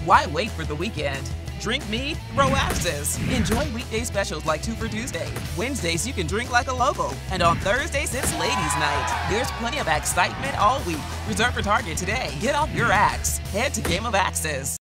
Why wait for the weekend? Drink me, throw axes. Enjoy weekday specials like 2 for Tuesday. Wednesdays, you can drink like a local. And on Thursdays, it's ladies' night. There's plenty of excitement all week. Reserve your Target today. Get off your axe. Head to Game of Axes.